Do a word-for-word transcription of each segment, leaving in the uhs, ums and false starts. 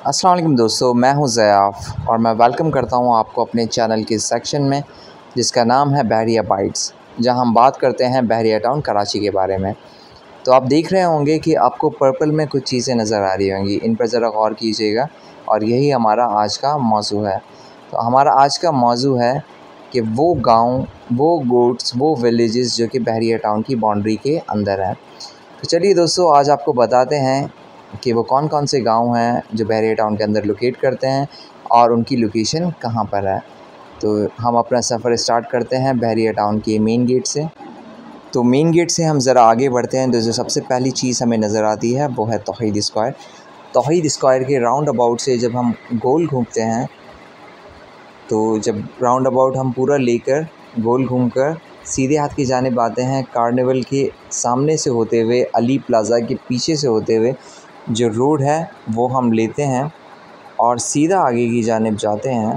अस्सलाम वालेकुम दोस्तों, मैं हूं ज़याफ़ और मैं वेलकम करता हूं आपको अपने चैनल के सेक्शन में जिसका नाम है बहरिया बाइट्स, जहां हम बात करते हैं बहरिया टाउन कराची के बारे में। तो आप देख रहे होंगे कि आपको पर्पल में कुछ चीज़ें नज़र आ रही होंगी, इन पर ज़रा गौर कीजिएगा और यही हमारा आज का मौजू है। तो हमारा आज का मौजू है कि वो गाँव, वो गोट्स, वो विलेजेस जो कि बहरिया टाउन की बाउंड्री के अंदर हैं। तो चलिए दोस्तों, आज आपको बताते हैं कि वो कौन कौन से गांव हैं जो बहरिया टाउन के अंदर लोकेट करते हैं और उनकी लोकेशन कहां पर है। तो हम अपना सफ़र स्टार्ट करते हैं बहरिया टाउन के मेन गेट से। तो मेन गेट से हम ज़रा आगे बढ़ते हैं तो जो सबसे पहली चीज़ हमें नज़र आती है वो है तौहीद स्क्वायर। तौहीद स्क्वायर के राउंड अबाउट से जब हम गोल घूमते हैं, तो जब राउंड अबाउट हम पूरा लेकर गोल घूमकर सीधे हाथ की जानिब आते हैं, कार्निवल के सामने से होते हुए, अली प्लाज़ा के पीछे से होते हुए जो रोड है वो हम लेते हैं और सीधा आगे की जानिब जाते हैं।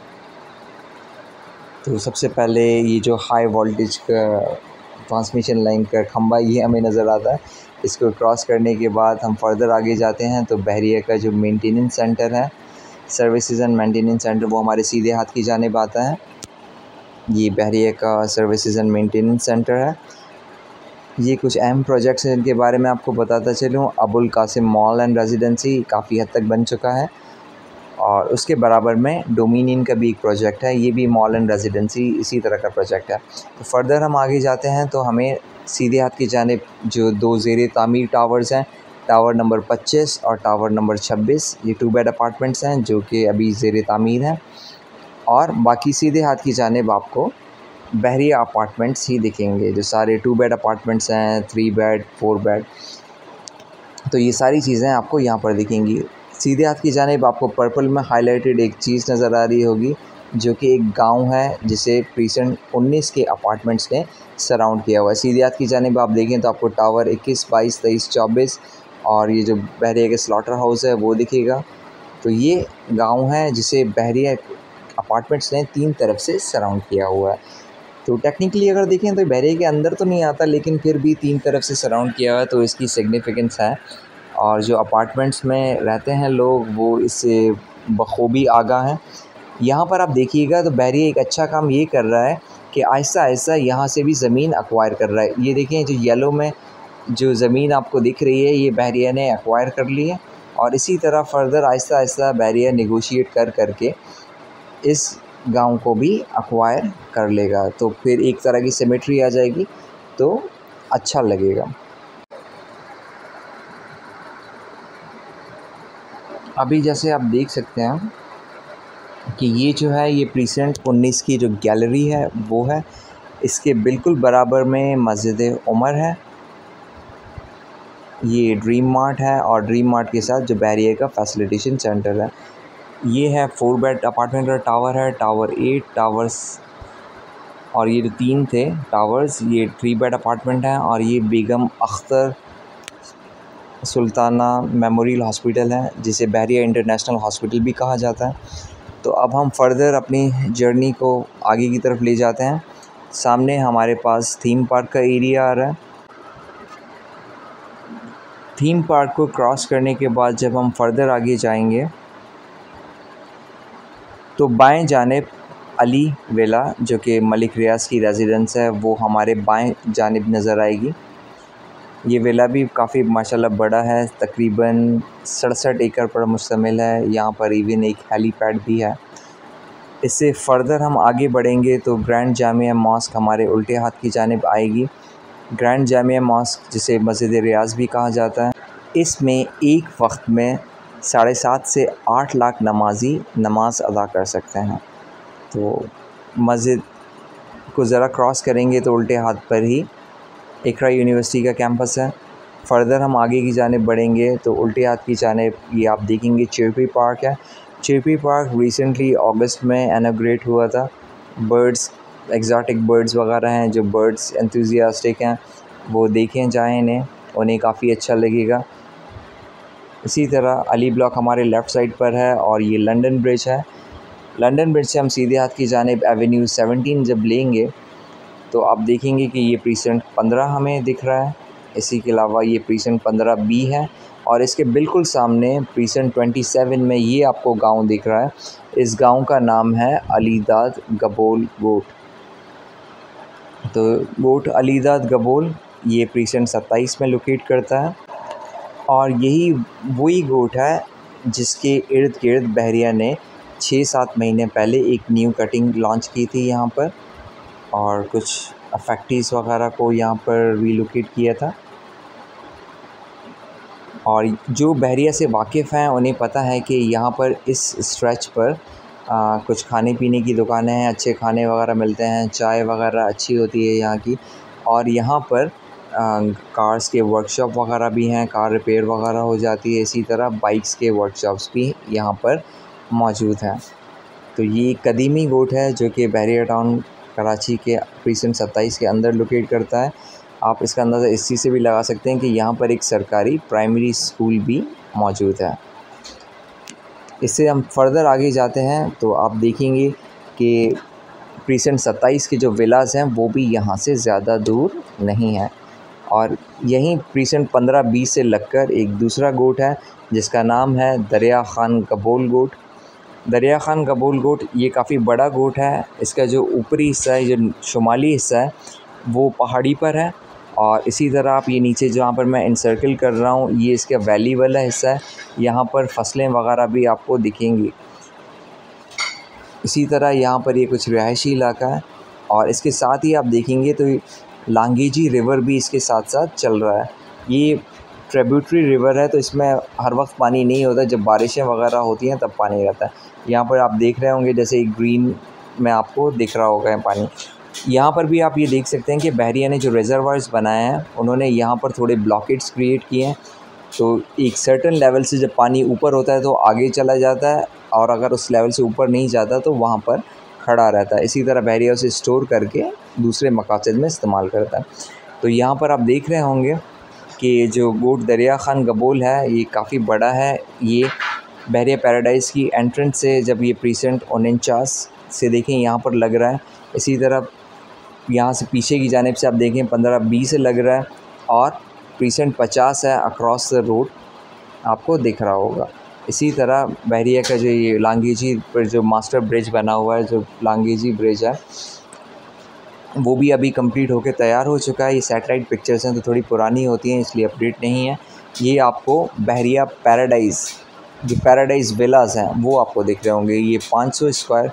तो सबसे पहले ये जो हाई वोल्टेज का ट्रांसमिशन लाइन का खंभा ये हमें नज़र आता है। इसको क्रॉस करने के बाद हम फर्दर आगे जाते हैं तो बहरिया का जो मेंटेनेंस सेंटर है, सर्विसेज एंड मेंटेनेंस सेंटर, वो हमारे सीधे हाथ की जानिब आता है। ये बहरिया का सर्विसेज एंड मेंटेनेंस सेंटर है। ये कुछ अहम प्रोजेक्ट्स हैं जिनके बारे में आपको बताता चलूँ। Abul Qasim mall and residency काफ़ी हद तक बन चुका है और उसके बराबर में डोमिनियन का भी एक प्रोजेक्ट है, ये भी मॉल एंड रेजिडेंसी इसी तरह का प्रोजेक्ट है। तो फर्दर हम आगे जाते हैं तो हमें सीधे हाथ की जानिब जो दो ज़ेरे तामीर टावर्स हैं, टावर नंबर पच्चीस और टावर नंबर छब्बीस, ये टू बेड अपार्टमेंट्स हैं जो कि अभी ज़ेरे तामीर हैं। और बाकी सीधे हाथ की जानिब आपको बहरिया अपार्टमेंट्स ही दिखेंगे, जो सारे टू बेड अपार्टमेंट्स हैं, थ्री बेड, फोर बेड। तो ये सारी चीज़ें आपको यहाँ पर दिखेंगी। सीधे हाथ की जानिब आपको पर्पल में हाईलाइटेड एक चीज़ नज़र आ रही होगी जो कि एक गांव है जिसे प्रीसेंट उन्नीस के अपार्टमेंट्स ने सराउंड किया हुआ है। सीधे हाथ की जानिब आप देखें तो आपको टावर इक्कीस, बाईस, तेईस, चौबीस और ये जो बहरिया के स्लॉटर हाउस है वो दिखेगा। तो ये गाँव है जिसे बहरिया अपार्टमेंट्स ने तीन तरफ से सराउंड किया हुआ है। तो टेक्निकली अगर देखें तो बहरिया के अंदर तो नहीं आता, लेकिन फिर भी तीन तरफ से सराउंड किया हुआ है तो इसकी सिग्निफिकेंस है। और जो अपार्टमेंट्स में रहते हैं लोग वो इससे बखूबी आगाह हैं। यहाँ पर आप देखिएगा तो बहरिया एक अच्छा काम ये कर रहा है कि आहिस्ता आहिस्ता यहाँ से भी ज़मीन एक्वायर कर रहा है। ये देखें जो येलो में जो ज़मीन आपको दिख रही है ये बहरिया ने एक्वायर कर ली है और इसी तरह फर्दर आहिस्ता आहिस्ता बहरिया नेगोशिएट कर करके इस गांव को भी एक्वायर कर लेगा। तो फिर एक तरह की सिमेट्री आ जाएगी तो अच्छा लगेगा। अभी जैसे आप देख सकते हैं कि ये जो है ये प्रीसेंट उन्नीस की जो गैलरी है वो है, इसके बिल्कुल बराबर में मस्जिद उमर है। ये ड्रीम मार्ट है और ड्रीम मार्ट के साथ जो बहरिया का फैसिलिटेशन सेंटर है। ये है फोर बेड अपार्टमेंट का टावर है, टावर एट टावर्स, और ये जो तीन थे टावर्स ये थ्री बेड अपार्टमेंट है। और ये बेगम अख्तर सुल्ताना मेमोरियल हॉस्पिटल है जिसे बहरिया इंटरनेशनल हॉस्पिटल भी कहा जाता है। तो अब हम फर्दर अपनी जर्नी को आगे की तरफ ले जाते हैं। सामने हमारे पास थीम पार्क का एरिया आ रहा है। थीम पार्क को क्रॉस करने के बाद जब हम फर्दर आगे जाएंगे तो बाएं जानिब अली विला जो कि मलिक रियाज की रेजिडेंस है वो हमारे बाएं जानिब नज़र आएगी। ये विला भी काफ़ी माशाल्लाह बड़ा है, तकरीबन सड़सठ एकड़ पर मुश्तमिल है। यहाँ पर इवन एक हेलीपैड भी है। इससे फ़र्दर हम आगे बढ़ेंगे तो ग्रैंड जामिया मॉस्क हमारे उल्टे हाथ की जानिब आएगी। ग्रैंड जामिया मॉस्क जिसे मस्जिद रियाज भी कहा जाता है, इसमें एक वक्त में साढ़े सात से आठ लाख नमाजी नमाज अदा कर सकते हैं। तो मस्जिद को ज़रा क्रॉस करेंगे तो उल्टे हाथ पर ही इकरा यूनिवर्सिटी का कैंपस है। फ़र्दर हम आगे की जानिब बढ़ेंगे तो उल्टे हाथ की जानिब ये आप देखेंगे चिरपी पार्क है। चिरपी पार्क रिसेंटली अगस्त में इनॉग्रेट हुआ था। बर्ड्स, एक्ज़ॉटिक बर्ड्स वगैरह हैं, जो बर्ड्स एंथुसियास्टिक हैं वो देखें जाएँ इन्हें, उन्हें काफ़ी अच्छा लगेगा। इसी तरह अली ब्लॉक हमारे लेफ़्ट साइड पर है और ये लंदन ब्रिज है। लंदन ब्रिज से हम सीधे हाथ की जानिब एवेन्यू सेवनटीन जब लेंगे तो आप देखेंगे कि ये प्रीसेंट पंद्रह हमें दिख रहा है। इसी के अलावा ये प्रीसेंट पंद्रह बी है और इसके बिल्कुल सामने प्रीसेंट सत्ताईस में ये आपको गांव दिख रहा है। इस गांव का नाम है अलीदाद गबोल गोट। तो गोट अलीदाद गबोल ये प्रीसेंट सत्ताईस में लोकेट करता है और यही वही गोट है जिसके इर्द गिर्द बहरिया ने छः सात महीने पहले एक न्यू कटिंग लॉन्च की थी यहाँ पर, और कुछ फैक्ट्रीज़ वगैरह को यहाँ पर रीलोकेट किया था। और जो बहरिया से वाकिफ़ हैं उन्हें पता है कि यहाँ पर इस स्ट्रेच पर आ, कुछ खाने पीने की दुकानें हैं, अच्छे खाने वगैरह मिलते हैं, चाय वगैरह अच्छी होती है यहाँ की। और यहाँ पर आ, कार्स के वर्कशॉप वगैरह भी हैं, कार रिपेयर वगैरह हो जाती है। इसी तरह बाइक्स के वर्कशॉप्स भी यहाँ पर मौजूद हैं। तो ये कदीमी गोट है जो कि बहरिया टाउन कराची के प्रीसेंट सत्ताईस के अंदर लोकेट करता है। आप इसका अंदाज़ा इस चीज़ से भी लगा सकते हैं कि यहाँ पर एक सरकारी प्राइमरी स्कूल भी मौजूद है। इससे हम फर्दर आगे जाते हैं तो आप देखेंगे कि प्रीसेंट सत्ताईस के जो विलास हैं वो भी यहाँ से ज़्यादा दूर नहीं है। और यहीं प्रीसेंट पंद्रह बीस से लगकर एक दूसरा गोट है जिसका नाम है दरिया खान गबोल गोट। दरिया खान गबोल गोट ये काफ़ी बड़ा गोट है। इसका जो ऊपरी हिस्सा है, जो शुमाली हिस्सा है, वो पहाड़ी पर है। और इसी तरह आप ये नीचे जहाँ पर मैं इनसर्कल कर रहा हूँ ये इसका वैली वाला हिस्सा है, यहाँ पर फसलें वगैरह भी आपको दिखेंगी। इसी तरह यहाँ पर ये कुछ रिहायशी इलाका है और इसके साथ ही आप देखेंगे तो लांगेजी रिवर भी इसके साथ साथ चल रहा है। ये ट्रिब्यूटरी रिवर है तो इसमें हर वक्त पानी नहीं होता, जब बारिशें वगैरह होती हैं तब पानी रहता है। यहाँ पर आप देख रहे होंगे जैसे ग्रीन में आपको दिख रहा होगा पानी। यहाँ पर भी आप ये देख सकते हैं कि बहरिया ने जो रिजर्वायर्स बनाए हैं उन्होंने यहाँ पर थोड़े ब्लॉकेट्स क्रिएट किए हैं। तो एक सर्टेन लेवल से जब पानी ऊपर होता है तो आगे चला जाता है और अगर उस लेवल से ऊपर नहीं जाता तो वहाँ पर खड़ा रहता है। इसी तरह बहरिया उसे स्टोर करके दूसरे मकासद में इस्तेमाल करता है। तो यहाँ पर आप देख रहे होंगे कि जो गोट दरिया खान गबोल है ये काफ़ी बड़ा है। ये बहरिया पैराडाइज़ की एंट्रेंस से जब ये प्रीसेंट उनचास से देखें यहाँ पर लग रहा है, इसी तरह यहाँ से पीछे की जानिब से आप देखें पंद्रह बीस से लग रहा है और प्रीसेंट पचास है अक्रॉस द रोड आपको दिख रहा होगा। इसी तरह बहरिया का जो ये लांगेजी पर जो मास्टर ब्रिज बना हुआ है, जो लांगेजी ब्रिज है, वो भी अभी कंप्लीट होकर तैयार हो चुका है। ये सैटेलाइट पिक्चर्स हैं तो थोड़ी पुरानी होती हैं इसलिए अपडेट नहीं है। ये आपको बहरिया पैराडाइज़ जो पैराडाइज़ विलास हैं वो आपको दिख रहे होंगे। ये पाँच सौ स्क्वायर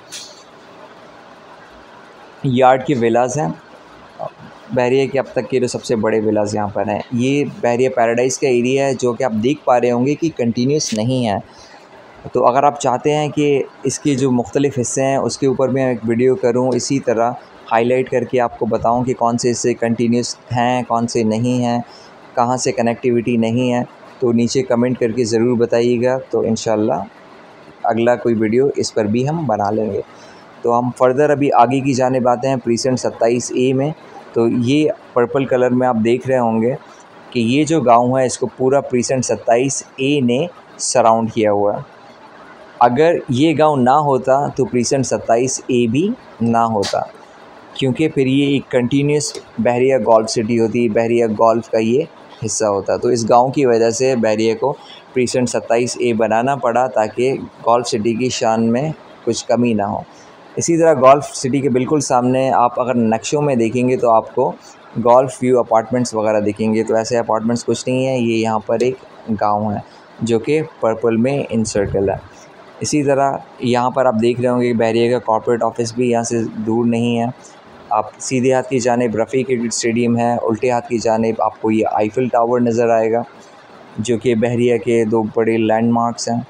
यार्ड के विलास हैं। बहरिया के अब तक के जो सबसे बड़े विलास यहाँ पर हैं। ये बहरिया पैराडाइज़ का एरिया है जो कि आप देख पा रहे होंगे कि कंटिन्यूस नहीं है। तो अगर आप चाहते हैं कि इसके जो मुख्तलिफ़ हिस्से हैं उसके ऊपर मैं एक वीडियो करूँ, इसी तरह हाईलाइट करके आपको बताऊं कि कौन से हिस्से कंटिन्यूस हैं, कौन से नहीं हैं, कहाँ से कनेक्टिविटी नहीं है, तो नीचे कमेंट करके ज़रूर बताइएगा। तो इंशाल्लाह अगला कोई वीडियो इस पर भी हम बना लेंगे। तो हम फर्दर अभी आगे की जानिब आते हैं प्रीसेंट सत्ताईस ए में। तो ये पर्पल कलर में आप देख रहे होंगे कि ये जो गांव है इसको पूरा प्रीसेंट सत्ताईस ए ने सराउंड किया हुआ है। अगर ये गांव ना होता तो प्रीसेंट सत्ताईस ए भी ना होता, क्योंकि फिर ये एक कंटिन्यूस बहरिया गोल्फ सिटी होती, बहरिया गोल्फ का ये हिस्सा होता। तो इस गांव की वजह से बहरिया को प्रीसेंट सत्ताईस ए बनाना पड़ा ताकि गोल्फ सिटी की शान में कुछ कमी ना हो। इसी तरह गोल्फ सिटी के बिल्कुल सामने आप अगर नक्शों में देखेंगे तो आपको गोल्फ व्यू अपार्टमेंट्स वगैरह दिखेंगे। तो ऐसे अपार्टमेंट्स कुछ नहीं है, ये यहाँ पर एक गाँव है जो कि पर्पल में इनसर्कल है। इसी तरह यहाँ पर आप देख रहे होंगे कि बहरिया का कॉर्पोरेट ऑफिस भी यहाँ से दूर नहीं है। आप सीधे हाथ की जानिब रफ़ी क्रिकेट स्टेडियम है, उल्टे हाथ की जानिब आपको ये आईफिल टावर नज़र आएगा जो कि बहरिया के दो बड़े लैंडमार्क्स हैं।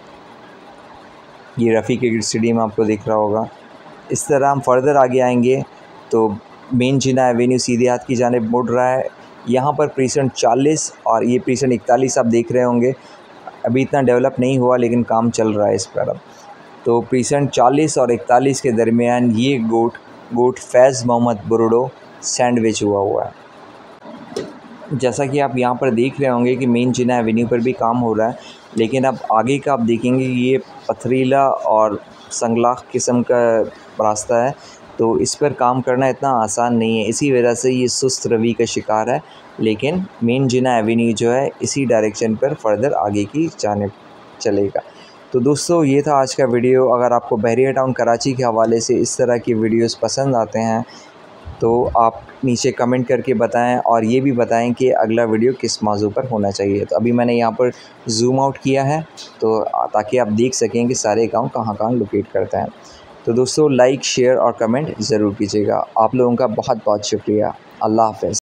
ये रफ़ी क्रिकेट स्टेडियम आपको दिख रहा होगा। इस तरह हम फर्दर आगे आएंगे तो मेन जिना एवेन्यू सीधे हाथ की जानिब मुड़ रहा है। यहाँ पर प्रीसेंट चालीस और ये प्रीसेंट इकतालीस आप देख रहे होंगे, अभी इतना डेवलप नहीं हुआ लेकिन काम चल रहा है इस पर अब। तो प्रीसेंट चालीस और इकतालीस के दरमियान ये गोट गोट फैज़ मोहम्मद बुरडो सैंडविच हुआ हुआ है। जैसा कि आप यहाँ पर देख रहे होंगे कि मेन जिना एवेन्यू पर भी काम हो रहा है, लेकिन अब आगे का आप देखेंगे ये पथरीला और संगलाख किस्म का रास्ता है, तो इस पर काम करना इतना आसान नहीं है। इसी वजह से ये सुस्त रवि का शिकार है लेकिन मेन जिना एवेन्यू जो है इसी डायरेक्शन पर फर्दर आगे की जानिब चलेगा। तो दोस्तों ये था आज का वीडियो। अगर आपको बहरिया टाउन कराची के हवाले से इस तरह की वीडियोस पसंद आते हैं तो आप नीचे कमेंट करके बताएं और ये भी बताएं कि अगला वीडियो किस मौजू पर होना चाहिए। तो अभी मैंने यहाँ पर जूम आउट किया है तो ताकि आप देख सकें कि सारे गाँव कहाँ कहाँ लोकेट करते हैं। तो दोस्तों लाइक शेयर और कमेंट ज़रूर कीजिएगा। आप लोगों का बहुत बहुत शुक्रिया। अल्लाह हाफ़िज़।